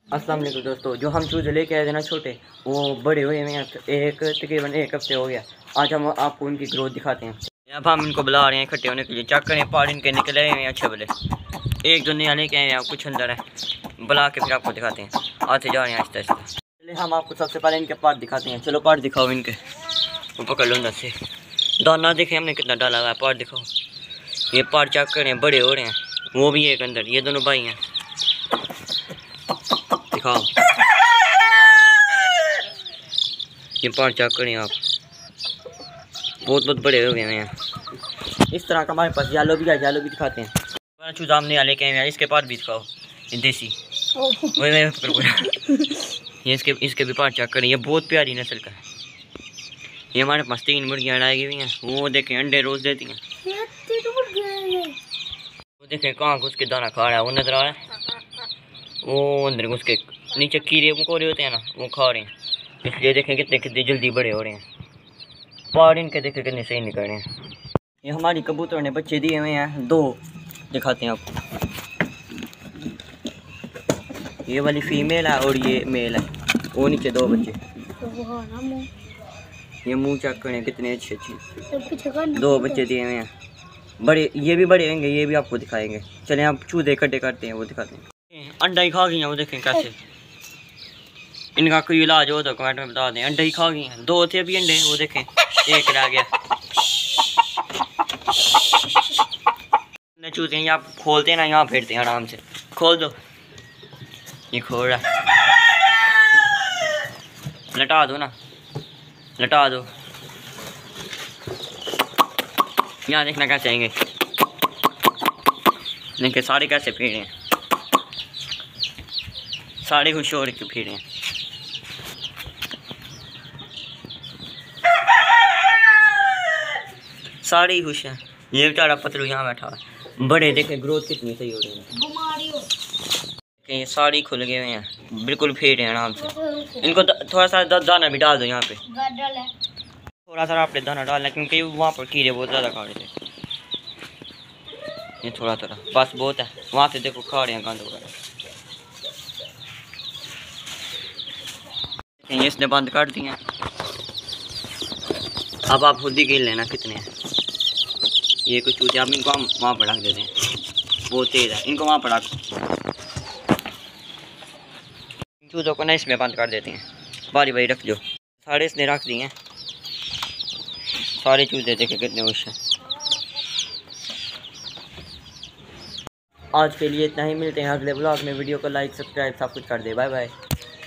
अस्सलाम वालेकुम दोस्तों, जो हम चूज़े लेके आए थे ना छोटे, वो बड़े हुए हैं। तकरीबन एक हफ्ते हो गया। आज हम आपको उनकी ग्रोथ दिखाते हैं। अब हम इनको बुला रहे हैं इकट्ठे होने के लिए। चेक करें, पार इनके निकले हुए हैं अच्छे भले। एक दो नया लेके आए हैं, कुछ अंदर है, बुला के फिर आपको दिखाते हैं। आते जा रहे हैं आहिस्ता आहिस्ता। चलिए हम आपको सबसे पहले इनके पार्ट दिखाते हैं। चलो पार्ट दिखाओ इनके, वो पकड़ लो अंदर से। दाना देखें हमने कितना डाला हुआ है। पार्ट दिखाओ, ये पार्ट चेक करें, बड़े हो रहे हैं। वो भी एक अंदर, ये दोनों भाई हैं। दिखाओ, ये पार्ट चेक करें आप, बहुत बहुत बड़े हो गए हैं। इस तरह का हमारे पास येलो भी है, येलो भी दिखाते हैं। चूज़ा हमने लेके आए हैं, इसके पार्ट भी दिखाओ, ये देसी। ये इसके भी पार्ट चेक करें, ये बहुत प्यारी नस्ल का है। ये हमारे पास 3 मुर्गियाँ लाई हुई हैं। वो देखें अंडे रोज़ देती हैं। वो देखें कहाँ घुस के दाना खा रहा है, वो नजर आ रहा है। वो अंदर घुस के नीचे कीड़े मकोड़े होते हैं ना, वो खा रहे हैं। इसलिए देखें कितने कितने जल्दी बड़े हो रहे हैं। पार इनके देखें कितने सही निकल रहे हैं। ये हमारी कबूतर ने बच्चे दिए हुए हैं, 2 दिखाते हैं आपको। ये वाली फीमेल है और ये मेल है। वो नीचे 2 बच्चे। ये मुंह चेक करें, कितने अच्छे अच्छे 2 बच्चे दिए हुए हैं। बड़े, ये भी बड़े होंगे, ये भी आपको दिखाएंगे। चलें आप चूजे इकट्ठे करते हैं, वो दिखाते हैं। अंडा ही खा गई हैं, वो देखें कैसे। इनका कोई इलाज हो तो कमेंट में बता दें। अंडे ही खा गई हैं, 2 थे अभी अंडे, वो देखें एक रह गया। चूजे यहाँ खोलते हैं ना, यहाँ फेरते हैं आराम से। खोल दो, ये खोल रहा है। लटा दो ना, लटा दो। यहाँ देखना कैसे आएंगे, देखिए सारे कैसे फेर हैं, सारे खुश हो रहे फिर हैं। सारे ही खुश हैं। ये बेचारा पतलू यहाँ बैठा है। बड़े देखे ग्रोथ कितनी सही हो रही है। ये सारे खुल गए हुए हैं, बिल्कुल फेर हैं आराम से। इनको थोड़ा सा दाना भी डाल दो यहाँ पे, थोड़ा सा आपने दाना डालना, क्योंकि वहाँ पर कीड़े बहुत ज़्यादा खा रहे थे। ये थोड़ा थोड़ा बस बहुत है। वहाँ से देखो खा रहे हैं गंद वगैरह। ये इसने बंद कर दिए। अब आप खुद ही गिन लेना कितने हैं। ये कुछ चूजे, आप इनको हम वहाँ पर रख देते हैं, बहुत तेज़ है। इनको वहाँ पर रख, चूज़ों को ना इसमें बंद कर देते हैं। बारी बारी रख दो। सारे इसने रख दिए हैं, सारे चूजे देखे कितने खुश हैं। आज के लिए इतना ही, मिलते हैं अगले ब्लॉग में। वीडियो को लाइक सब्सक्राइब सब कुछ कर दे। Bye bye.